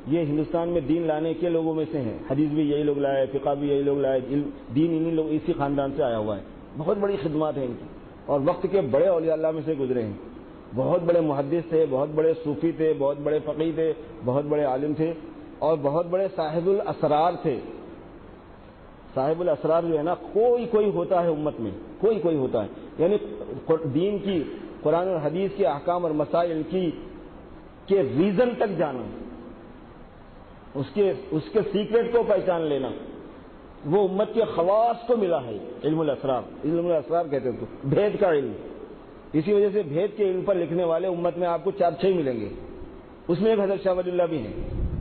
یہ ہندوستان میں دین لانے کے لوگوں میں سے ہیں. حدیث بھی یہی لوگ لائے, فقہ بھی یہی لوگ لائے, دین انہی لوگ اسی خاندان سے آیا ہوا ہے. بہت بڑی خدمات ہیں ان کی, اور وقت کے بڑے اولیاء اللہ میں سے گزرے ہیں. بہت بڑے محدث تھے, بہت بڑے صوفی تھے, بہت بڑے فقیہ تھے, بہت بڑے عالم تھے, اور بہت بڑے صاحب الاسرار تھے. صاحب الاسرار جو ہے نا, کوئی ہوتا ہے امت میں, کوئی ہوتا ہے. یعنی دین کی, قرآن اور حدیث کے احکام اور مسائل کی کے ریزن تک جانا, اس کے سیکرٹ کو پہچان لینا, وہ امت کے خواص کو ملا ہے. علم الاسرار کہتے ہیں تو بھید کا علم. اسی وجہ سے بھید کے علم پر لکھنے والے امت میں آپ کو 4-6 ملیں گے. اس میں ایک حضرت شاہ ولی اللہ بھی ہیں.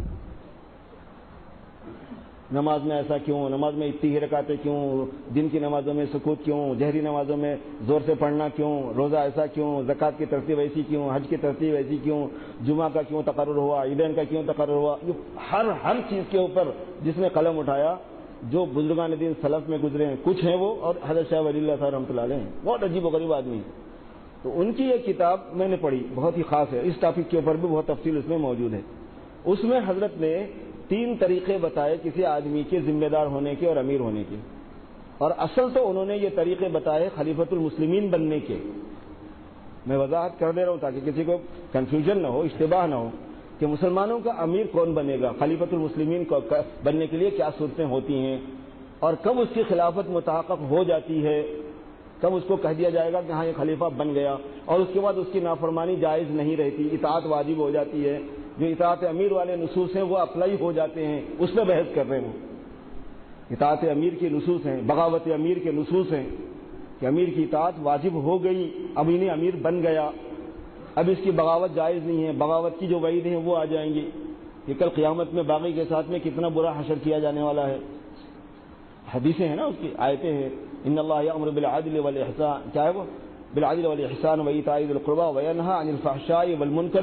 نماز میں ایسا کیوں, نماز میں اتنی ہی رکعتیں کیوں, دن کی نمازوں میں سکوت کیوں, جہری نمازوں میں زور سے پڑھنا کیوں, روزہ ایسا کیوں, زکوٰۃ کی ترتیب ایسی کیوں, حج کی ترتیب ایسی کیوں, جمعہ کا کیوں تقرر ہوا, عیدین کا کیوں تقرر ہوا. ہر چیز کے اوپر جس نے قلم اٹھایا, جو بزرگان دین سلف میں گزرے ہیں, کچھ ہیں وہ, اور حضرت شاہ ولی اللہ صاحب رحمۃ اللہ علیہ ہیں, بہت عجیب و غریب آدمی. تو ان کی یہ کتاب میں نے پڑھی, بہت ہی خاص ہے. اس ٹاپک کے اوپر بھی بہت تفصیل اس میں موجود ہے. اس میں حضرت نے 3 طریقے بتائے کسی آدمی کے ذمہ دار ہونے کے اور امیر ہونے کے. اور اصل تو انہوں نے یہ طریقے بتائے خلیفۃ المسلمین بننے کے. میں وضاحت کر دے رہا ہوں تاکہ کسی کو کنفیوژن نہ ہو, اشتباہ نہ ہو کہ مسلمانوں کا امیر کون بنے گا, خلیفۃ المسلمین کو بننے کے لیے کیا صورتیں ہوتی ہیں, اور کب اس کی خلافت متحقق ہو جاتی ہے, کب اس کو کہہ دیا جائے گا کہ ہاں یہ خلیفہ بن گیا, اور اس کے بعد اس کی نافرمانی جائز نہیں رہتی, اطاعت واجب ہو جاتی ہے. جو اطاعت امیر والے نصوص ہیں وہ اپلائی ہو جاتے ہیں, اس میں بحث کر رہے ہیں. اطاعت امیر کے نصوص ہیں, بغاوت امیر کے نصوص ہیں کہ امیر کی اطاعت واجب ہو گئی, اب انہیں امیر بن گیا, اب اس کی بغاوت جائز نہیں ہے. بغاوت کی جو وعید ہیں وہ آ جائیں گی کہ کل قیامت میں باغی کے ساتھ میں کتنا برا حشر کیا جانے والا ہے. حدیثیں ہیں نا, اس کی آیتیں ہیں. ان اللہ یأمر بالعدل والاحسان, کیا ہے وہ, بالعدل والاحسان وایتاء ذی القربى وینہی عن الفحشاء والمنکر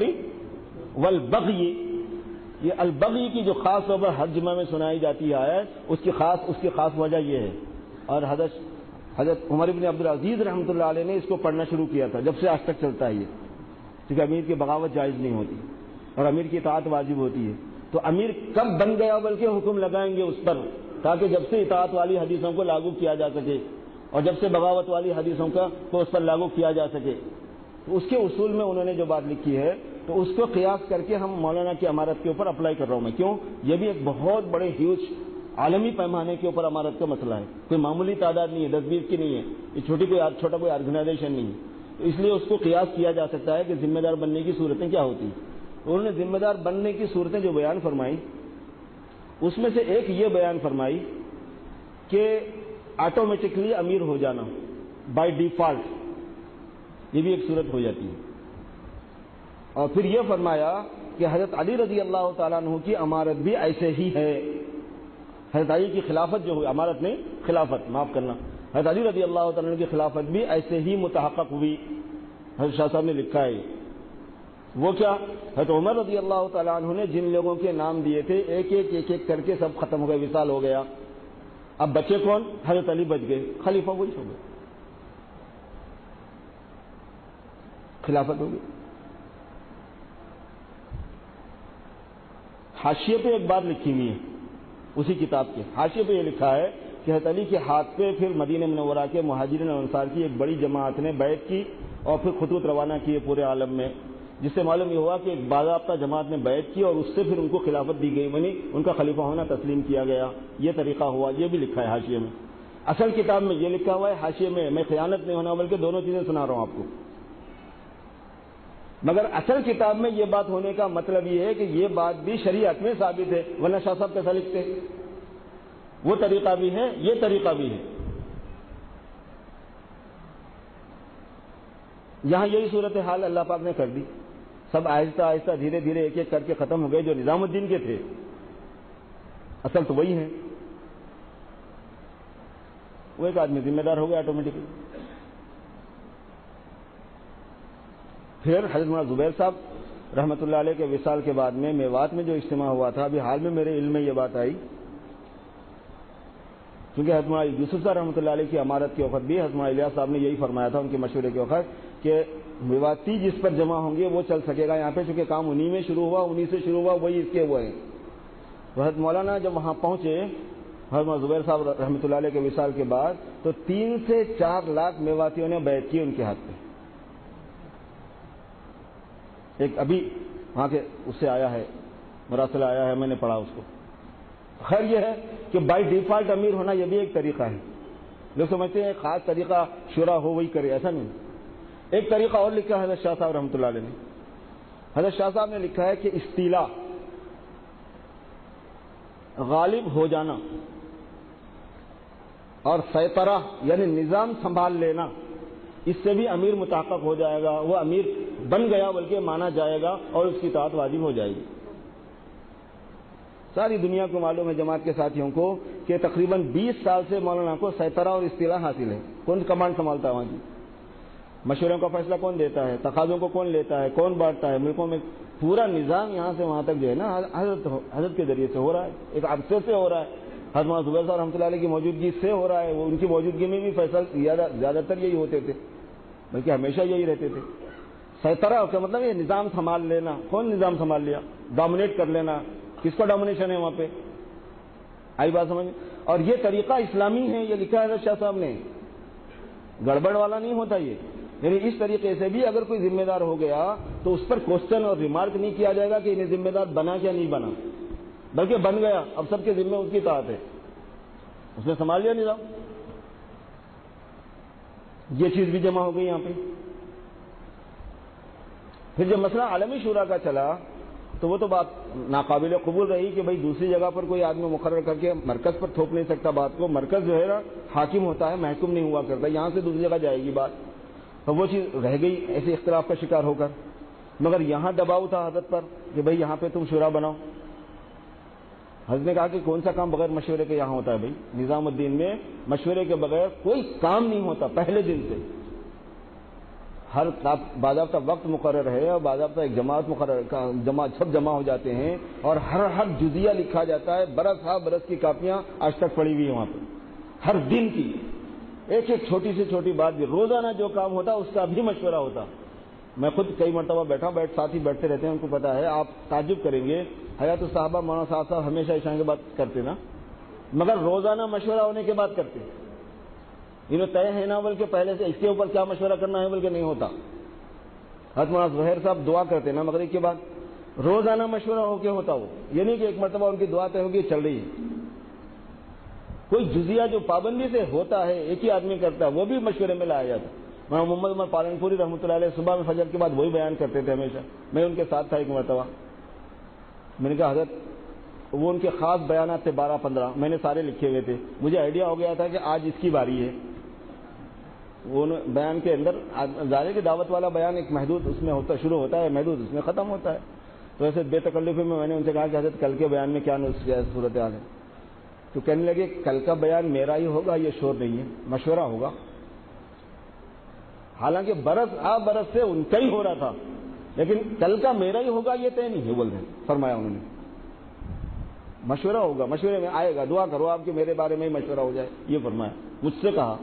والبغی. یہ البغی کی جو خاص طور پر ہر جمعہ میں سنائی جاتی ہے, اس کی خاص وجہ یہ ہے. اور حضرت عمر بن عبدالعزیز رحمۃ اللہ علیہ نے اس کو پڑھنا شروع کیا تھا, جب سے آج تک چلتا ہے یہ, کیونکہ امیر کی بغاوت جائز نہیں ہوتی اور امیر کی اطاعت واجب ہوتی ہے. تو امیر کب بن گیا, بلکہ حکم لگائیں گے اس پر, تاکہ جب سے اطاعت والی حدیثوں کو لاگو کیا جا سکے اور جب سے بغاوت والی حدیثوں کو اس پر لاگو کیا جا سکے. تو اس کے اصول میں انہوں نے جو بات لکھی ہے, تو اس کو قیاس کر کے ہم مولانا کی امارت کے اوپر اپلائی کر رہا ہوں میں. کیوں, یہ بھی ایک بہت بڑے ہیوج عالمی پیمانے کے اوپر امارت کا مسئلہ ہے. کوئی معمولی تعداد نہیں ہے, 10-20 کی نہیں ہے, یہ چھوٹا کوئی آرگنائزیشن نہیں ہے. تو اس لیے اس کو قیاس کیا جا سکتا ہے کہ ذمہ دار بننے کی صورتیں کیا ہوتی ہیں. انہوں نے ذمہ دار بننے کی صورتیں جو بیان فرمائی, اس میں سے ایک یہ بیان فرمائی کہ آٹومیٹکلی امیر ہو جانا بائی ڈیفالٹ, یہ بھی ایک صورت ہو جاتی ہے. اور پھر یہ فرمایا کہ حضرت علی رضی اللہ تعالیٰ عنہ کی امارت بھی ایسے ہی ہے. حضرت علی کی خلافت جو ہوئی, امارت نہیں خلافت, معاف کرنا, حضرت علی رضی اللہ تعالیٰ عنہ کی خلافت بھی ایسے ہی متحقق ہوئی. حضرت شاہ صاحب نے لکھا ہے وہ کیا, حضرت عمر رضی اللہ تعالیٰ عنہ نے جن لوگوں کے نام دیے تھے ایک ایک کر کے سب ختم ہو گئے, وصال ہو گیا. اب بچے کون, حضرت علی بچ گئے, خلیفہ وہی ہو گئے, خلافت ہو گئی. حاشیے پہ ایک بات لکھی ہوئی ہے اسی کتاب کے حاشیے پہ, یہ لکھا ہے کہ حضرت علی کے ہاتھ پہ پھر مدینہ منورہ کے مہاجرین اور انصار کی ایک بڑی جماعت نے بیعت کی اور پھر خطوط روانہ کیے پورے عالم میں, جس سے معلوم یہ ہوا کہ ایک باضابطہ جماعت نے بیعت کی اور اس سے پھر ان کو خلافت دی گئی, یعنی ان کا خلیفہ ہونا تسلیم کیا گیا. یہ طریقہ ہوا, یہ بھی لکھا ہے حاشیے میں. اصل کتاب میں یہ لکھا ہوا ہے, حاشیے میں خیانت نہیں ہونا بلکہ دونوں چیزیں سنا رہا ہوں آپ کو. مگر اصل کتاب میں یہ بات ہونے کا مطلب یہ ہے کہ یہ بات بھی شریعت میں ثابت ہے, ورنہ شاہ صاحب کیسا لکھتے, وہ طریقہ بھی ہے یہ طریقہ بھی ہے. یہاں یہی صورتحال اللہ پاک نے کر دی, سب آہستہ آہستہ دھیرے دھیرے ایک ایک کر کے ختم ہو گئے. جو نظام الدین کے تھے اصل تو وہی ہیں, وہ ایک آدمی ذمہ دار ہو گیا آٹومیٹکلی. پھر حضرت مولانا زبیر صاحب رحمۃ اللہ علیہ کے وصال کے بعد میں میوات میں جو اجتماع ہوا تھا, ابھی حال میں میرے علم میں یہ بات آئی, کیونکہ حضرت مولانا یوسف صاحب رحمۃ اللہ علیہ کی امارت کے وقت بھی حضرت مولانا الیاس صاحب نے یہی فرمایا تھا ان کے مشورے کے وقت کہ میواتی جس پر جمع ہوں گے وہ چل سکے گا. یہاں پہ چونکہ کام انہی میں شروع ہوا, انہی سے شروع ہوا, وہی اس کے وہ ہیں, حضرت مولانا جب وہاں پہنچے حضرت زبیر صاحب رحمۃ اللہ علیہ کے وصال کے بعد، تو 3 سے 4 لاکھ میواتیوں نے بیعت کی ان کے ہاتھ پہ. ایک ابھی وہاں کے اس سے آیا ہے، مراسلہ آیا ہے، میں نے پڑھا اس کو. خیر یہ ہے کہ بائی ڈیفالٹ امیر ہونا یہ بھی ایک طریقہ ہے. لوگ سمجھتے ہیں ایک خاص طریقہ شورا ہو وہی کرے، ایسا نہیں. ایک طریقہ اور لکھا ہے حضرت شاہ صاحب رحمۃ اللہ علیہ نے. حضرت شاہ صاحب نے لکھا ہے کہ استیلا، غالب ہو جانا، اور سیطرہ یعنی نظام سنبھال لینا، اس سے بھی امیر متحقق ہو جائے گا، وہ امیر بن گیا بلکہ مانا جائے گا اور اس کی اطاعت واجب ہو جائے گی. ساری دنیا کو معلوم ہے، جماعت کے ساتھیوں کو، کہ تقریباً 20 سال سے مولانا کو سیطرہ اور استیلا حاصل ہے. کون کمانڈ سنبھالتا ہے وہاں کی؟ مشوروں کا فیصلہ کون دیتا ہے؟ تقاضوں کو کون لیتا ہے؟ کون بانٹتا ہے؟ ملکوں میں پورا نظام یہاں سے وہاں تک جو ہے نا حضرت کے ذریعے سے ہو رہا ہے، ایک عرصے سے ہو رہا ہے. حضرت مولانا زبیر صاحب رحمۃ اللہ علیہ کی موجودگی سے ہو رہا ہے. وہ ان کی موجودگی میں بھی فیصلہ زیادہ تر یہی ہوتے تھے، بلکہ ہمیشہ یہی رہتے تھے. سیطرہ کا مطلب یہ نظام سنبھال لینا. کون نظام سنبھال لیا؟ ڈومینیٹ کر لینا. کس کا ڈومینیشن ہے وہاں پہ؟ آئی بات سمجھ؟ اور یہ طریقہ اسلامی ہے، یہ لکھا ہے حضرت شاہ صاحب نے، گڑبڑ والا نہیں ہوتا یہ. یعنی اس طریقے سے بھی اگر کوئی ذمہ دار ہو گیا تو اس پر کوشچن اور ریمارک نہیں کیا جائے گا کہ انہیں ذمہ دار بنا کیا نہیں بنا، بلکہ بن گیا، اب سب کے ذمہ اس کی اطاعت ہے، اس نے سنبھال لیا نظام. یہ چیز بھی جمع ہو گئی یہاں پہ. پھر جب مسئلہ عالمی شورا کا چلا تو وہ تو بات ناقابل قبول رہی کہ بھائی دوسری جگہ پر کوئی آدمی مقرر کر کے مرکز پر تھوپ نہیں سکتا بات کو. مرکز جو ہے نا حاکم ہوتا ہے، محکوم نہیں ہوا کرتا. یہاں سے دوسری جگہ جائے گی بات، تو وہ چیز رہ گئی ایسے اختلاف کا شکار ہو کر. مگر یہاں دباؤ تھا حضرت پر کہ بھائی یہاں پہ تم شورا بناؤ. حضرت نے کہا کہ کون سا کام بغیر مشورے کے یہاں ہوتا ہے؟ بھائی نظام الدین میں مشورے کے بغیر کوئی کام نہیں ہوتا. پہلے دن سے ہر باضابطہ وقت مقرر ہے اور باضابطہ ایک جماعت مقرر، سب جمع ہو جاتے ہیں اور ہر جزیہ لکھا جاتا ہے. برس ہا برس کی کاپیاں آج تک پڑی ہوئی ہیں وہاں پہ، ہر دن کی ایک ایک چھوٹی سے چھوٹی بات بھی. روزانہ جو کام ہوتا اس کا بھی مشورہ ہوتا. میں خود کئی مرتبہ بیٹھا ہوں، ساتھی بیٹھتے رہتے ہیں، ان کو پتا ہے. آپ تعجب کریں گے، حیات الصحابہ مولانا صاحب ہمیشہ عشاء کے بعد کرتے نا، مگر روزانہ مشورہ ہونے کے بعد کرتے. انہیں طے ہے نا بلکہ پہلے سے اس کے اوپر کیا مشورہ کرنا ہے بلکہ نہیں ہوتا. حضرت مولانا ظہیر صاحب دعا کرتے نا مغرب کے بعد، روزانہ مشورہ ہو کے ہوتا. وہ یہ نہیں کہ ایک مرتبہ ان کی دعا طے ہوگی چل رہی ہے. کوئی جزیہ جو پابندی سے ہوتا ہے ایک ہی آدمی کرتا ہے، وہ بھی مشورے میں لایا جاتا. مولانا محمد عمر پالنپوری رحمۃ اللہ علیہ صبح میں فجر کے بعد وہی بیان کرتے تھے ہمیشہ. میں ان کے ساتھ تھا ایک مرتبہ. میں نے کہا حضرت، وہ ان کے خاص بیانات تھے 12-15، میں نے سارے لکھے ہوئے تھے. مجھے آئیڈیا ہو گیا تھا کہ آج اس کی باری ہے. وہ بیان کے اندر ظاہر کی دعوت والا بیان ایک محدود اس میں ہوتا، شروع ہوتا ہے، محدود اس میں ختم ہوتا ہے. تو ایسے بے تکلفی میں نے ان سے کہا کہ حضرت کل کے بیان میں کیا صورت حال ہے؟ تو کہنے لگے کل کا بیان میرا ہی ہوگا، یہ شور نہیں ہے، مشورہ ہوگا. حالانکہ برس سے ان کا ہی ہو رہا تھا، لیکن کل کا میرا ہی ہوگا یہ طے نہیں ہے بول رہے. فرمایا انہوں نے مشورہ ہوگا، مشورے میں آئے گا، دعا کرو آپ کہ میرے بارے میں ہی مشورہ ہو جائے. یہ فرمایا، مجھ سے کہا.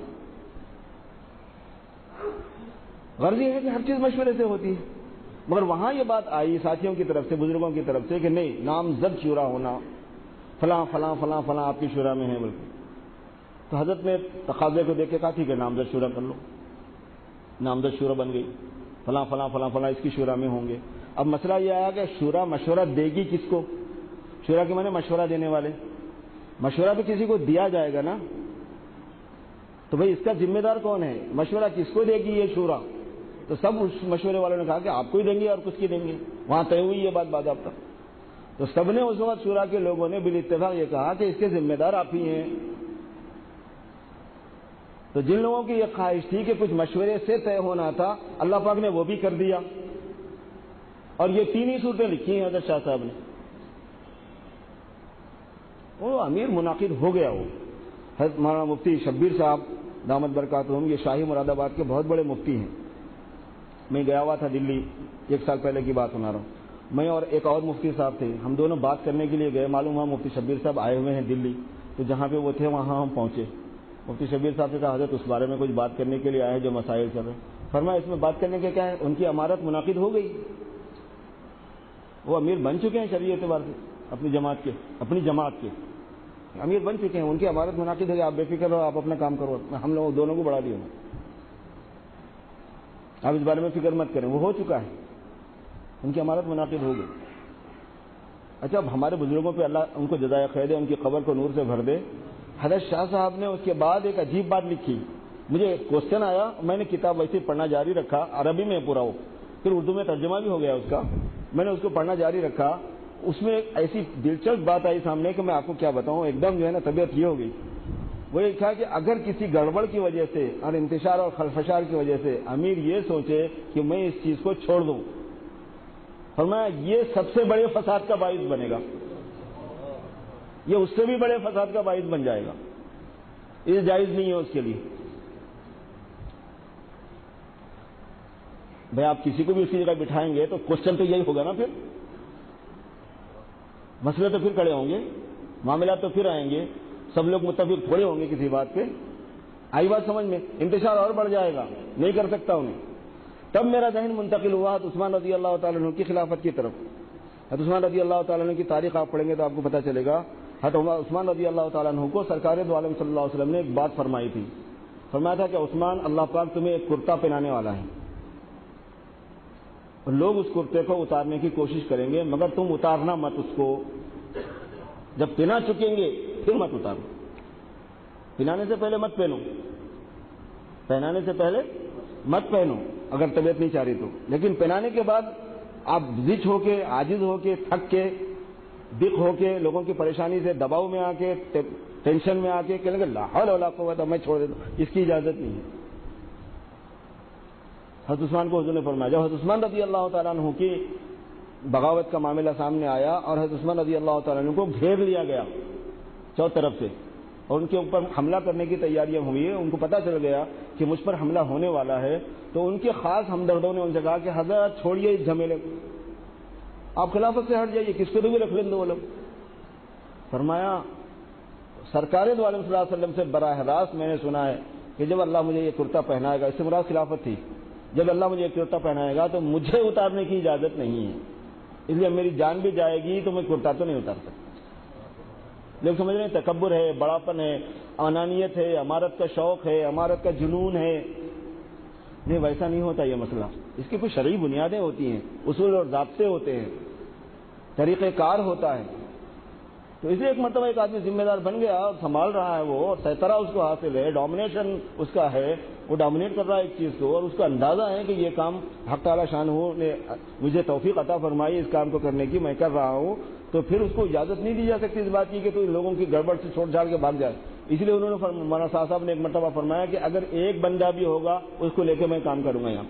غرض یہ ہے کہ ہر چیز مشورے سے ہوتی ہے. مگر وہاں یہ بات آئی ساتھیوں کی طرف سے، بزرگوں کی طرف سے کہ نہیں، نامزد شورا ہونا، فلاں فلاں فلاں فلاں آپ کی شورا میں ہے بلکہ. تو حضرت نے تقاضے کو دیکھ کے کہا ٹھیک ہے نامزد شورا کر لو. نامزد شورا بن گئی، فلاں فلاں فلاں فلاں اس کی شورا میں ہوں گے. اب مسئلہ یہ آیا کہ شورا مشورہ دے گی کس کو؟ شورا کے معنی مشورہ دینے والے. مشورہ بھی کسی کو دیا جائے گا نا، تو بھئی اس کا ذمہ دار کون ہے؟ مشورہ کس کو دے گی یہ شورا؟ تو سب اس مشورے والوں نے کہا کہ آپ کو ہی دیں گے اور کس کی دیں گے. وہاں طے ہوئی یہ بات باضابطہ. تو سب نے اس وقت شورا کے لوگوں نے بالاتفاق یہ کہا کہ اس کے ذمہ دار آپ ہی ہیں. تو جن لوگوں کی یہ خواہش تھی کہ کچھ مشورے سے طے ہونا تھا، اللہ پاک نے وہ بھی کر دیا. اور یہ 3 ہی صورتیں لکھی ہیں حضرت شاہ صاحب نے. وہ امیر منعقد ہو گیا. وہ حضرت مولانا مفتی شبیر صاحب دامت برکاتہم، یہ شاہی مراد آباد کے بہت بڑے مفتی ہیں. میں گیا ہوا تھا دلی، 1 سال پہلے کی بات سنا رہا ہوں. میں اور ایک اور مفتی صاحب تھے، ہم دونوں بات کرنے کے لیے گئے. معلوم ہوا مفتی شبیر صاحب آئے ہوئے ہیں دلی. تو جہاں پہ وہ تھے وہاں ہم پہنچے. مفتی شبیر صاحب سے کہا حضرت اس بارے میں کچھ بات کرنے کے لیے آئے ہیں جو مسائل چل رہے ہیں. فرمایا اس میں بات کرنے کے کیا ہے؟ ان کی امارت منعقد ہو گئی، وہ امیر بن چکے ہیں شرعی اعتبار سے. اپنی جماعت کے امیر بن چکے ہیں، ان کی امارت منعقد ہے، آپ بے فکر رہو، آپ اپنا کام کرو، ہم لوگ دونوں کو بڑھا دیا، آپ اس بارے میں فکر مت کریں، وہ ہو چکا ہے، ان کی امارت منعقد ہو گئی۔ اچھا، اب ہمارے بزرگوں پہ اللہ ان کو جزائے خیر دے، ان کی قبر کو نور سے بھر دے۔ حضرت شاہ صاحب نے اس کے بعد ایک عجیب بات لکھی، مجھے کوشچن آیا، میں نے کتاب ویسے پڑھنا جاری رکھا، عربی میں پورا ہو، پھر اردو میں ترجمہ بھی ہو گیا اس کا، میں نے اس کو پڑھنا جاری رکھا۔ اس میں ایک ایسی دلچسپ بات آئی سامنے کہ میں آپ کو کیا بتاؤں، ایک دم جو ہے نا طبیعت یہ ہو گئی۔ وہ یہ تھا کہ اگر کسی گڑبڑ کی وجہ سے اور انتشار اور خلفشار کی وجہ سے امیر یہ سوچے کہ میں اس چیز کو چھوڑ دوں، فرمایا یہ سب سے بڑے فساد کا باعث بنے گا، یہ اس سے بھی بڑے فساد کا باعث بن جائے گا، یہ جائز نہیں ہے اس کے لیے۔ بھائی آپ کسی کو بھی اسی جگہ بٹھائیں گے تو کوشچن تو یہی ہوگا نا، پھر مسئلے تو پھر کھڑے ہوں گے، معاملات تو پھر آئیں گے، سب لوگ متفق تھوڑے ہوں گے کسی بات پہ۔ آئی بات سمجھ میں؟ انتشار اور بڑھ جائے گا، نہیں کر سکتا انہیں۔ تب میرا ذہن منتقل ہوا عثمان رضی اللہ تعالیٰ عنہ کی خلافت کی طرف۔ عثمان رضی اللہ تعالیٰ عنہ کی تاریخ آپ پڑھیں گے تو آپ کو پتہ چلے گا، عثمان رضی اللہ تعالیٰ عنہ کو سرکار دو عالم صلی اللہ علیہ وسلم نے ایک بات فرمائی تھی، فرمایا تھا کہ عثمان، اللہ پاک تمہیں ایک کرتا پہنانے والا ہے، اور لوگ اس کرتے کو اتارنے کی کوشش کریں گے، مگر تم اتارنا مت اس کو، جب پہنا چکیں گے پھر مت اتارو، پہنانے سے پہلے مت پہنو، پہنانے سے پہلے مت پہنو اگر طبیعت نہیں چاہ رہی تو، لیکن پہنانے کے بعد آپ زچ ہو کے، عاجز ہو کے، تھک کے، دق ہو کے، لوگوں کی پریشانی سے دباؤ میں آ کے، ٹینشن میں آ کے کہنے لگے لا حول ولا قوت، میں چھوڑ دیتا ہوں، اس کی اجازت نہیں ہے۔ حضرت عثمان کو حضور نے فرمایا، جب حضرت عثمان رضی اللہ تعالیٰ عنہ کی بغاوت کا معاملہ سامنے آیا اور حضرت عثمان رضی اللہ تعالیٰ عنہ کو گھیر لیا گیا چاروں طرف سے، اور ان کے اوپر حملہ کرنے کی تیاریاں ہوئی ہیں، ان کو پتہ چل گیا کہ مجھ پر حملہ ہونے والا ہے، تو ان کے خاص ہمدردوں نے ان سے کہا کہ حضرت چھوڑیے اس جھمیلے کو، آپ خلافت سے ہٹ جائیے، کس کو بھی رکھ لیں دو لوگ۔ فرمایا سرکار دو عالم صلی اللہ علیہ وسلم سے براہ راست میں نے سنا ہے کہ جب اللہ مجھے یہ کرتا پہنائے گا، اس سے مراد خلافت تھی، جب اللہ مجھے یہ کرتا پہنائے گا تو مجھے اتارنے کی اجازت نہیں ہے، اس لیے میری جان بھی جائے گی تو میں کرتا تو نہیں اتار سکتا۔ لوگ سمجھ رہے ہیں تکبر ہے، بڑاپن ہے، انانیت ہے، امارت کا شوق ہے، امارت کا جنون ہے، نہیں ویسا نہیں ہوتا یہ مسئلہ، اس کی کچھ شرعی بنیادیں ہوتی ہیں، اصول اور ضابطے ہوتے ہیں، طریقہ کار ہوتا ہے۔ تو اس لیے ایک مرتبہ ایک آدمی ذمہ دار بن گیا، سنبھال رہا ہے، وہ سیطرہ اس کو حاصل ہے، ڈومینیشن اس کا ہے، وہ ڈومینیٹ کر رہا ہے ایک چیز کو، اور اس کا اندازہ ہے کہ یہ کام حق تعالی شانہ نے مجھے توفیق عطا فرمائی اس کام کو کرنے کی، میں کر رہا ہوں، تو پھر اس کو اجازت نہیں دی جا سکتی اس بات کی کہ تو ان لوگوں کی گڑبڑ سے چھوڑ چھاڑ کے بھاگ جائے۔ اس لیے انہوں نے مولانا صاحب نے ایک مرتبہ فرمایا کہ اگر ایک بندہ بھی ہوگا اس کو لے کے میں کام کروں گا یہاں۔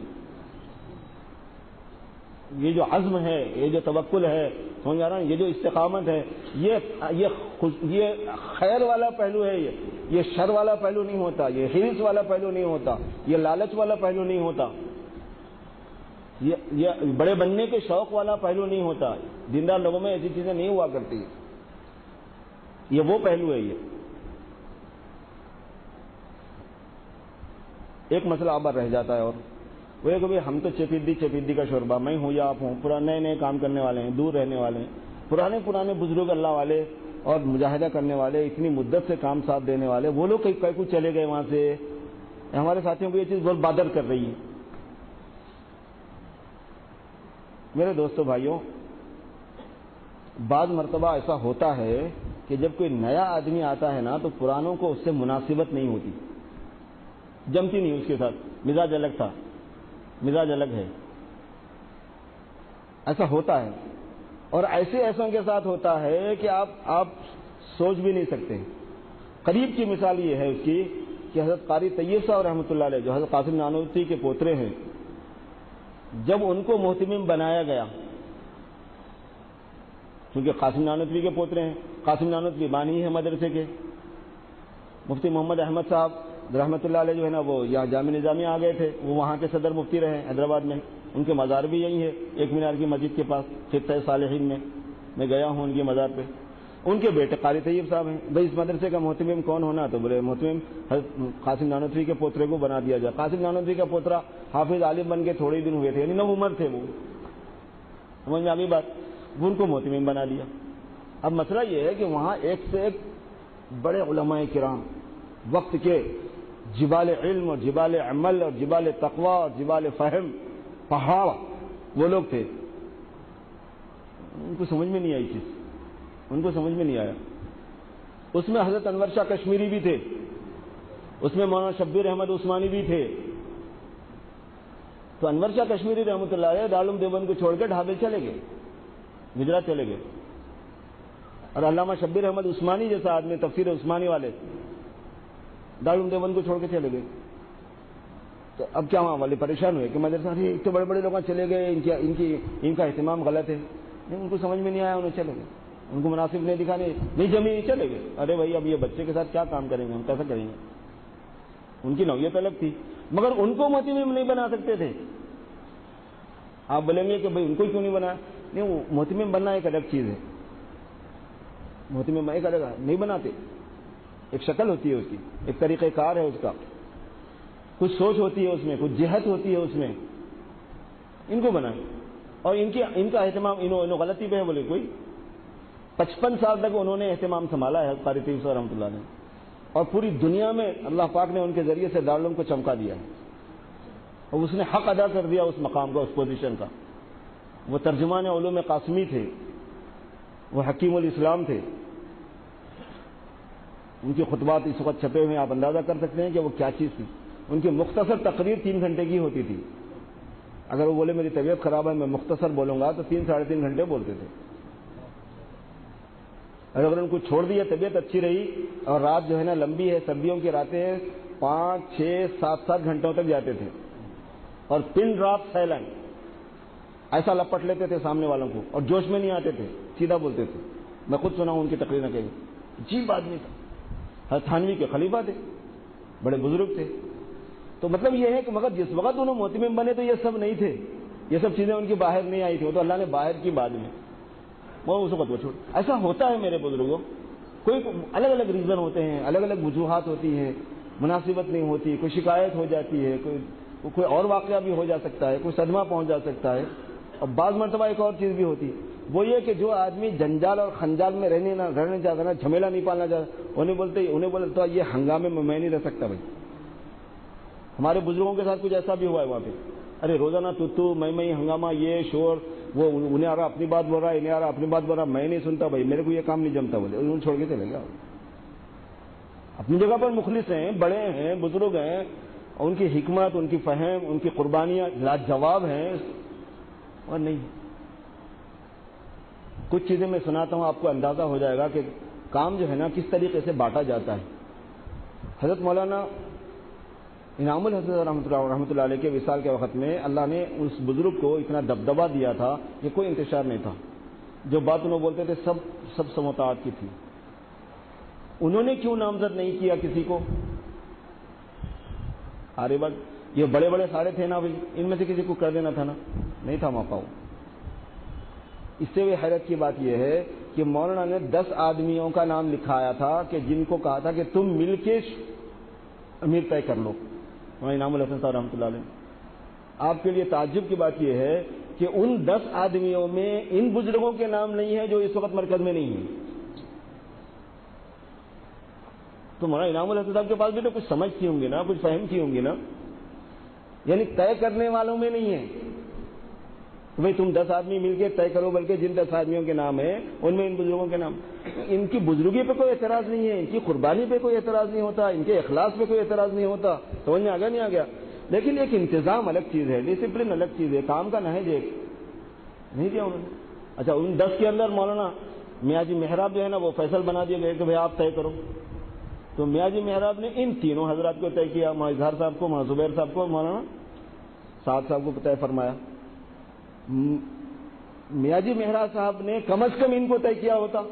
یہ جو عزم ہے، یہ جو توکل ہے، سمجھ آ رہا ہے، یہ جو استقامت ہے، یہ خیر والا پہلو ہے، یہ شر والا پہلو نہیں ہوتا، یہ حرص والا پہلو نہیں ہوتا، یہ لالچ والا پہلو نہیں ہوتا، یہ بڑے بننے کے شوق والا پہلو نہیں ہوتا، دیندار لوگوں میں ایسی چیزیں نہیں ہوا کرتی، یہ وہ پہلو ہے۔ یہ ایک مسئلہ اب رہ جاتا ہے، اور وہ کہ ہم تو چپیدی کا شوربہ، میں ہوں یا آپ ہوں، پرانے نئے کام کرنے والے ہیں، دور رہنے والے ہیں، پرانے بزرگ اللہ والے اور مجاہدہ کرنے والے، اتنی مدت سے کام ساتھ دینے والے، وہ لوگ کئی کچھ چلے گئے وہاں سے، ہمارے ساتھیوں کو یہ چیز بہت بادر کر رہی ہے۔ میرے دوستو بھائیوں، بعض مرتبہ ایسا ہوتا ہے کہ جب کوئی نیا آدمی آتا ہے نا تو پرانوں کو اس سے مناسبت نہیں ہوتی، جمتی نہیں اس کے ساتھ، مزاج الگ تھا، مزاج الگ ہے، ایسا ہوتا ہے، اور ایسوں کے ساتھ ہوتا ہے کہ آپ سوچ بھی نہیں سکتے۔ قریب کی مثال یہ ہے اس کی کہ حضرت قاری طیب صاحب رحمۃ اللہ علیہ، جو حضرت قاسم نانوتوی کے پوترے ہیں، جب ان کو محتمم بنایا گیا، کیونکہ قاسم نانوتوی کے پوترے ہیں، قاسم نانوتوی بانی ہے مدرسے کے، مفتی محمد احمد صاحب رحمۃ اللہ علیہ جو ہے نا وہ یہاں جامع نظامی آ گئے تھے، وہ وہاں کے صدر مفتی رہے حیدرآباد میں، ان کے مزار بھی یہی ہے، ایک مینار کی مسجد کے پاس خطہ صالحین میں گیا ہوں ان کے مزار پہ۔ ان کے بیٹے قاری طیب صاحب ہیں، بھائی اس مدرسے کا محتمم کون ہونا، تو بولے محتمم قاسم نانوتوی کے پوترے کو بنا دیا جائے۔ قاسم نانوتوی کا پوترا حافظ عالم بن کے تھوڑے دن ہوئے تھے، یعنی نو عمر تھے وہ، سمجھ میں آگئی بات، وہ ان کو محتمم بنا دیا۔ اب مسئلہ یہ ہے کہ وہاں ایک سے ایک بڑے علماء کرام وقت کے جبال علم اور جبال عمل اور جبال تقوی اور جبال فہم پہاڑ وہ لوگ تھے. ان کو سمجھ میں نہیں آئی چیز, ان کو سمجھ میں نہیں آیا. اس میں حضرت انور شاہ کشمیری بھی تھے, اس میں مولانا شبیر احمد عثمانی بھی تھے. تو انور شاہ کشمیری رحمۃ اللہ علیہ دارالعلوم دیوبند کو چھوڑ کے ڈھابے چلے گئے, گجرات چلے گئے. اور علامہ شبیر احمد عثمانی جیسا آدمی تفسیر عثمانی والے دارالعلوم دیوبند کو چھوڑ کے چلے گئے. تو اب کیا وہاں والے پریشان ہوئے کہ مدرسہ ایک تو بڑے بڑے لوگ چلے گئے, ان کا اہتمام غلط ہے. نہیں, ان کو سمجھ میں نہیں آیا, انہیں چلے گئے. ان کو مناسب نہیں دکھا, نہیں جمی, نہیں چلے گئے. ارے بھائی اب یہ بچے کے ساتھ کیا کام کریں گے, ہم کیسا کریں گے. ان کی نوعیت الگ تھی, مگر ان کو محتمم نہیں بنا سکتے تھے. آپ بولیں گے کہ بھائی ان کو کیوں نہیں بنا, نہیں, محتمم بننا ایک الگ چیز ہے. محتمم ایک الگ نہیں بناتے, ایک شکل ہوتی ہے اس کی, ایک طریقہ کار ہے اس کا, کچھ سوچ ہوتی ہے اس میں, کچھ جہت ہوتی ہے اس میں. ان کو بنائیں. اور ان کا اہتمام انہوں غلطی پہ ہے بولے کوئی 55 سال تک انہوں نے اہتمام سنبھالا ہے قاری طیب صاحب رحمۃ اللہ نے, اور پوری دنیا میں اللہ پاک نے ان کے ذریعے سے دارالعلوم کو چمکا دیا ہے, اور اس نے حق ادا کر دیا اس مقام کا, اس پوزیشن کا. وہ ترجمان علوم قاسمی تھے, وہ حکیم الاسلام تھے. ان کی خطبات اس وقت چھپے ہوئے, آپ اندازہ کر سکتے ہیں کہ وہ کیا چیز تھی. ان کی مختصر تقریر 3 گھنٹے کی ہوتی تھی. اگر وہ بولے میری طبیعت خراب ہے میں مختصر بولوں گا تو 3-3.5 گھنٹے بولتے تھے. اور اگر ان کو چھوڑ دیا, طبیعت اچھی رہی اور رات جو ہے نا لمبی ہے, سردیوں کی راتیں ہیں, 5-6-7 گھنٹوں تک جاتے تھے. اور پن ڈراپ سائلنٹ ایسا لپٹ لیتے تھے سامنے والوں کو, اور جوش میں نہیں آتے تھے, سیدھا بولتے تھے. میں خود سنا ہوں ان کی تقریر نہ کہیں, عجیب آدمی تھا. حضرت تھانوی کے خلیفہ تھے, بڑے بزرگ تھے. تو مطلب یہ ہے کہ مگر جس وقت انہوں محتمم بنے تو یہ سب نہیں تھے, یہ سب چیزیں ان کی باہر نہیں آئی تھی, وہ تو اللہ نے باہر کی بعد میں, وہ اس وقت وہ چھوڑ. ایسا ہوتا ہے میرے بزرگوں, کوئی الگ الگ ریزن ہوتے ہیں, الگ الگ وجوہات ہوتی ہیں, مناسبت نہیں ہوتی, کوئی شکایت ہو جاتی ہے, کوئی اور واقعہ بھی ہو جا سکتا ہے, کوئی صدمہ پہنچ جا سکتا ہے. اور بعض مرتبہ ایک اور چیز بھی ہوتی ہے, وہ یہ کہ جو آدمی جنجال اور خنجال میں رہنے چاہتا نا, جھمیلا نہیں پالنا چاہتا, انہیں بولتے یہ ہنگامے میں نہیں رہ سکتا. بھائی ہمارے بزرگوں کے ساتھ کچھ ایسا بھی ہوا ہے وہاں پہ. ارے روزانہ تو میں ہنگامہ, یہ شور, وہ انہیں آ رہا اپنی بات بول رہا ہے, انہیں آ رہا اپنی بات بول رہا, میں نہیں سنتا. بھائی میرے کو یہ کام نہیں جمتا. بولے انہوں نے چھوڑ کے چلے گیا. اپنی جگہ پر مخلص ہیں, بڑے ہیں, بزرگ ہیں, ان کی حکمت, ان کی فہم, ان کی قربانیاں لاجواب ہیں. اور نہیں, کچھ چیزیں میں سناتا ہوں, آپ کو اندازہ ہو جائے گا کہ کام جو ہے نا کس طریقے سے بانٹا جاتا ہے. حضرت مولانا انعام الحسن رحمۃ اللہ علیہ کے وصال کے وقت میں اللہ نے اس بزرگ کو اتنا دبدبا دیا تھا کہ کوئی انتشار نہیں تھا. جو بات انہوں بولتے تھے سب سماعت کی تھی. انہوں نے کیوں نامزد نہیں کیا کسی کو؟ آرے بات یہ بڑے بڑے سارے تھے نا بھائی, ان میں سے کسی کو کر دینا تھا نا, نہیں تھا موقع. اس سے بھی حیرت کی بات یہ ہے کہ مولانا نے 10 آدمیوں کا نام لکھایا تھا کہ جن کو کہا تھا کہ تم مل کے امیر طے کر لو. انعام الحسن صاحب رحمۃ اللہ علیہ. آپ کے لیے تعجب کی بات یہ ہے کہ ان 10 آدمیوں میں ان بزرگوں کے نام نہیں ہے جو اس وقت مرکز میں نہیں ہیں. تو مولانا انعام الحسن صاحب کے پاس بھی تو کچھ سمجھ تھی ہوں گی نا, کچھ فہم تھی ہوں گی نا. یعنی طے کرنے والوں میں نہیں ہے بھائی تم 10 آدمی مل کے طے کرو, بلکہ جن 10 آدمیوں کے نام ہیں ان میں ان بزرگوں کے نام. ان کی بزرگی پہ کوئی اعتراض نہیں ہے, ان کی قربانی پہ کوئی اعتراض نہیں ہوتا, ان کے اخلاص پہ کوئی اعتراض نہیں ہوتا. سمجھ میں آ گیا نہیں آ گیا؟ لیکن ایک انتظام الگ چیز ہے, ڈسپلن الگ چیز ہے, کام کا نہج ایک نہیں دیا انہوں نے. اچھا ان 10 کے اندر مولانا میاں جی محراب جو ہے نا وہ فیصل بنا دیا گیا کہ بھائی آپ طے کرو. تو میاں جی محراب نے ان تینوں حضرات کو طے کیا, مولانا اظہار صاحب کو, مولانا زبیر صاحب کو, مولانا سعد صاحب کو طے فرمایا. میاں جی محراب صاحب نے کم از کم ان کو طے کیا ہوتا.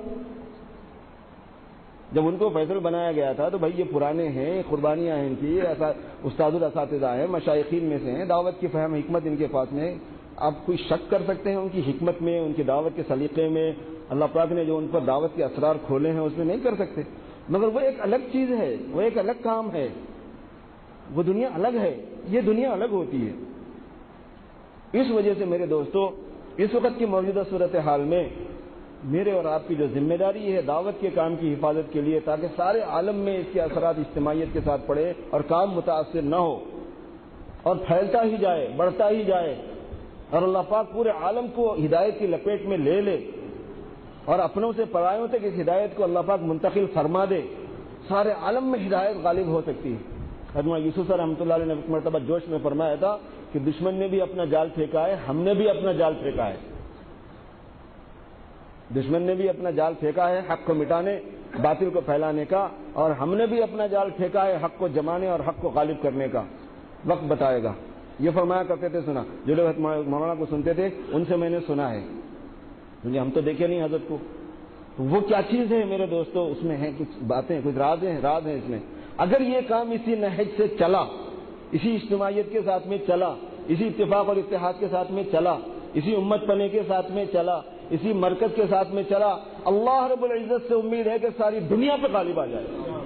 جب ان کو فیصل بنایا گیا تھا تو بھائی یہ پرانے ہیں, قربانیاں ہیں ان کی, استاد الاساتذہ ہیں, مشائخین میں سے ہیں, دعوت کی فہم حکمت ان کے پاس میں. آپ کوئی شک کر سکتے ہیں ان کی حکمت میں, ان کی دعوت کے سلیقے میں, اللہ پاک نے جو ان پر دعوت کے اسرار کھولے ہیں اس میں نہیں کر سکتے. مگر وہ ایک الگ چیز ہے, وہ ایک الگ کام ہے, وہ دنیا الگ ہے, یہ دنیا الگ ہوتی ہے. اس وجہ سے میرے دوستو اس وقت کی موجودہ صورتحال میں میرے اور آپ کی جو ذمہ داری ہے دعوت کے کام کی حفاظت کے لیے، تاکہ سارے عالم میں اس کے اثرات اجتماعیت کے ساتھ پڑے اور کام متاثر نہ ہو اور پھیلتا ہی جائے، بڑھتا ہی جائے، اور اللہ پاک پورے عالم کو ہدایت کی لپیٹ میں لے لے اور اپنوں سے پرایوں تک اس ہدایت کو اللہ پاک منتقل فرما دے، سارے عالم میں ہدایت غالب ہو سکتی ہے۔ حضرت یوسف رحمۃ اللہ علیہ نے ایک مرتبہ جوش میں فرمایا تھا کہ دشمن نے بھی اپنا جال پھینکا ہے، ہم نے بھی اپنا جال پھینکا ہے۔ دشمن نے بھی اپنا جال پھینکا ہے حق کو مٹانے، باطل کو پھیلانے کا، اور ہم نے بھی اپنا جال پھینکا ہے حق کو جمانے اور حق کو غالب کرنے کا۔ وقت بتائے گا، یہ فرمایا کرتے تھے، سنا جو لوگ مولانا کو سنتے تھے ان سے میں نے سنا ہے، کیونکہ ہم تو دیکھے نہیں حضرت کو۔ وہ کیا چیز ہے میرے دوستو؟ اس میں ہیں کچھ باتیں، کچھ راز ہیں اس میں۔ اگر یہ کام اسی نہج سے چلا، اسی اجتماعیت کے ساتھ میں چلا، اسی اتفاق اور اتحاد کے ساتھ میں چلا، اسی امت پنے کے ساتھ میں چلا، اسی مرکز کے ساتھ میں چلا، اللہ رب العزت سے امید ہے کہ ساری دنیا پہ غالب آ جائے۔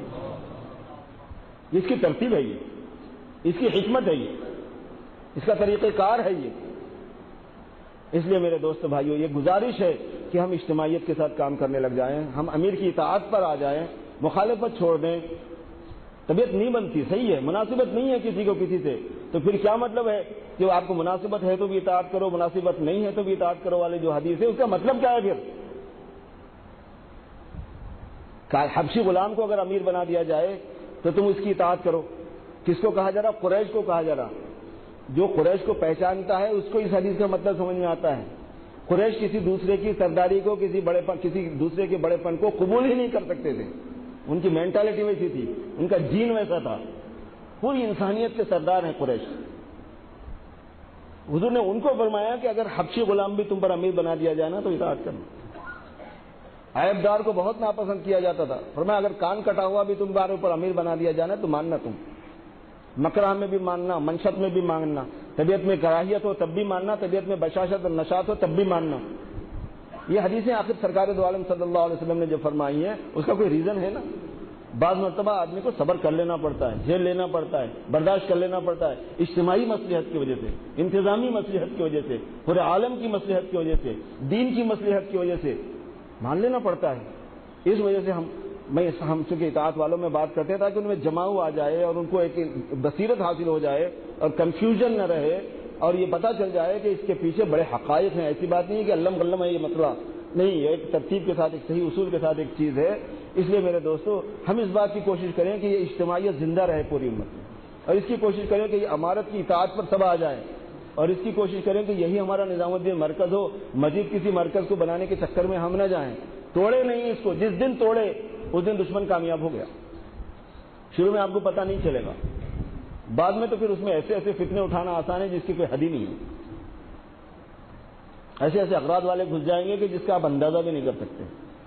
اس کی ترتیب ہے، یہ اس کی حکمت ہے، یہ اس کا طریقہ کار ہے یہ۔ اس لیے میرے دوست بھائیو، یہ گزارش ہے کہ ہم اجتماعیت کے ساتھ کام کرنے لگ جائیں، ہم امیر کی اطاعت پر آ جائیں، مخالفت چھوڑ دیں۔ طبیعت نہیں بنتی، صحیح ہے، مناسبت نہیں ہے کسی کو کسی سے، تو پھر کیا مطلب ہے کہ آپ کو مناسبت ہے تو بھی اطاعت کرو، مناسبت نہیں ہے تو بھی اطاعت کرو والے جو حدیث ہے، اس کا مطلب کیا ہے پھر؟ حبشی غلام کو اگر امیر بنا دیا جائے تو تم اس کی اطاعت کرو۔ کس کو کہا جا رہا؟ قریش کو کہا جا رہا۔ جو قریش کو پہچانتا ہے اس کو اس حدیث کا مطلب سمجھ میں آتا ہے۔ قریش کسی دوسرے کی سرداری کو، کسی دوسرے کے بڑے پن کو قبول ہی نہیں کر سکتے تھے، ان کی مینٹالٹی ویسی تھی، ان کا جین ویسا تھا، پوری انسانیت کے سردار ہیں قریش۔ حضور نے ان کو فرمایا کہ اگر حبشی غلام بھی تم پر امیر بنا دیا جائے نا تو اطاعت کرنا۔ عیب دار کو بہت ناپسند کیا جاتا تھا، فرمایا اگر کان کٹا ہوا بھی تمہارے اوپر امیر بنا دیا جانا تو ماننا، تم مکرہ میں بھی ماننا، منشت میں بھی ماننا، طبیعت میں کراہیت ہو تب بھی ماننا، طبیعت میں بشاشت اور نشاط ہو تب بھی ماننا۔ یہ حدیثیں آخر سرکار دو عالم صلی اللہ علیہ وسلم نے جو فرمائی ہیں اس کا کوئی ریزن ہے نا۔ بعض مرتبہ آدمی کو صبر کر لینا پڑتا ہے، جھیل لینا پڑتا ہے، برداشت کر لینا پڑتا ہے، اجتماعی مصلحت کی وجہ سے، انتظامی مصلحت کی وجہ سے، پورے عالم کی مصلحت کی وجہ سے، دین کی مصلحت کی وجہ سے مان لینا پڑتا ہے۔ اس وجہ سے ہم چونکہ اطاعت والوں میں بات کرتے ہیں تاکہ ان میں جماؤ آ جائے اور ان کو ایک بصیرت حاصل ہو جائے اور کنفیوژن نہ رہے اور یہ پتہ چل جائے کہ اس کے پیچھے بڑے حقائق ہیں۔ ایسی بات نہیں ہے کہ علم غلم ہے یہ مسئلہ نہیں ہے، ایک ترتیب کے ساتھ، ایک صحیح اصول کے ساتھ ایک چیز ہے۔ اس لیے میرے دوستو ہم اس بات کی کوشش کریں کہ یہ اجتماعیت زندہ رہے پوری امت میں، اور اس کی کوشش کریں کہ یہ امارت کی اطاعت پر سب آ جائیں، اور اس کی کوشش کریں کہ یہی ہمارا نظام الدین مرکز ہو، مزید کسی مرکز کو بنانے کے چکر میں ہم نہ جائیں۔ توڑے نہیں اس کو، جس دن توڑے اس دن دشمن کامیاب ہو گیا۔ شروع میں آپ کو پتہ نہیں چلے گا، بعد میں تو پھر اس میں ایسے فتنے اٹھانا آسان ہے جس کی کوئی حد ہی نہیں ہے، ایسے اغراض والے گھس جائیں گے کہ جس کا آپ اندازہ بھی نہیں کر سکتے۔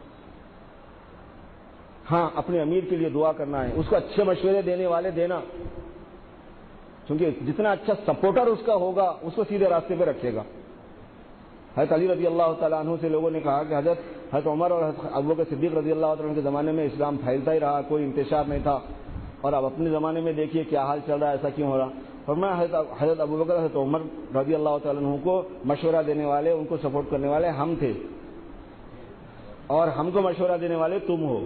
ہاں، اپنے امیر کے لیے دعا کرنا ہے، اس کو اچھے مشورے دینے والے دینا، کیونکہ جتنا اچھا سپورٹر اس کا ہوگا اس کو سیدھے راستے پہ رکھے گا۔ حضرت علی رضی اللہ تعالیٰ عنہ سے لوگوں نے کہا کہ حضرت عمر اور حضرت ابوبکر صدیق رضی اللہ تعالیٰ عنہ کے زمانے میں اسلام پھیلتا ہی رہا، کوئی انتشار نہیں تھا، اور اب اپنے زمانے میں دیکھیے کیا حال چل رہا ہے، ایسا کیوں ہو رہا؟ فرمایا حضرت ابوبکر حضرت عمر رضی اللہ تعالیٰ عنہ کو مشورہ دینے والے، ان کو سپورٹ کرنے والے ہم تھے، اور ہم کو مشورہ دینے والے تم ہو۔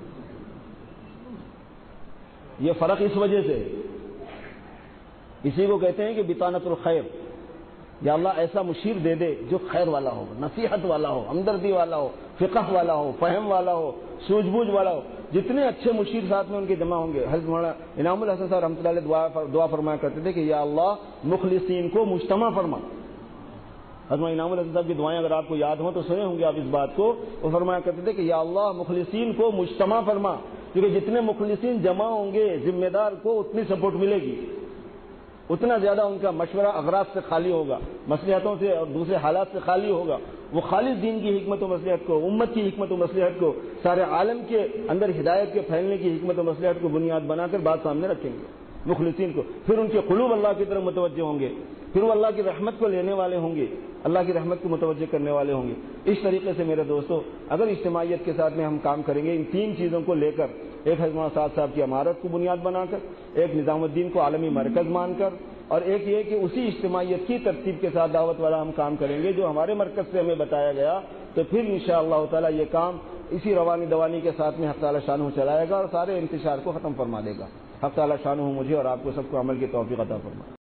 یہ فرق اس وجہ سے، اسی کو کہتے ہیں کہ بطانۃ الخیر، یا اللہ ایسا مشیر دے دے جو خیر والا ہو، نصیحت والا ہو، ہمدردی والا ہو، فقہ والا ہو، فہم والا ہو، سوجھ بوجھ والا ہو۔ جتنے اچھے مشیر ساتھ میں ان کے جمع ہوں گے، حضرت مولانا انعام الحسن صاحب رحمۃ اللہ علیہ دعا فرمایا کرتے تھے کہ یا اللہ مخلصین کو مجتمع فرما۔ حضرت انعام الحسن صاحب کی دعائیں اگر آپ کو یاد ہوں تو سنے ہوں گے آپ اس بات کو، وہ فرمایا کرتے تھے کہ یا اللہ مخلصین کو مجتمع فرما، کیونکہ جتنے مخلصین جمع ہوں گے ذمہ دار کو اتنی سپورٹ ملے گی، اتنا زیادہ ان کا مشورہ اغراض سے خالی ہوگا، مصلحتوں سے اور دوسرے حالات سے خالی ہوگا۔ وہ خالص دین کی حکمت و مصلحت کو، امت کی حکمت و مصلحت کو، سارے عالم کے اندر ہدایت کے پھیلنے کی حکمت و مصلحت کو بنیاد بنا کر بات سامنے رکھیں گے مخلصین کو۔ پھر ان کے قلوب اللہ کی طرف متوجہ ہوں گے، پھر وہ اللہ کی رحمت کو لینے والے ہوں گے، اللہ کی رحمت کو متوجہ کرنے والے ہوں گے۔ اس طریقے سے میرے دوستو اگر اجتماعیت کے ساتھ میں ہم کام کریں گے، ان تین چیزوں کو لے کر، ایک حضرت مولانا سعد صاحب کی عمارت کو بنیاد بنا کر، ایک نظام الدین کو عالمی مرکز مان کر، اور ایک یہ کہ اسی اجتماعیت کی ترتیب کے ساتھ دعوت والا ہم کام کریں گے جو ہمارے مرکز سے ہمیں بتایا گیا، تو پھر انشاءاللہ تعالی یہ کام اسی روانی دوانی کے ساتھ میں حق تعالی شانہ چلائے گا اور سارے انتشار کو ختم فرما دے گا۔ حق تعالی شانہ مجھے اور آپ کو سب کو عمل کی توفیق عطا فرمائے۔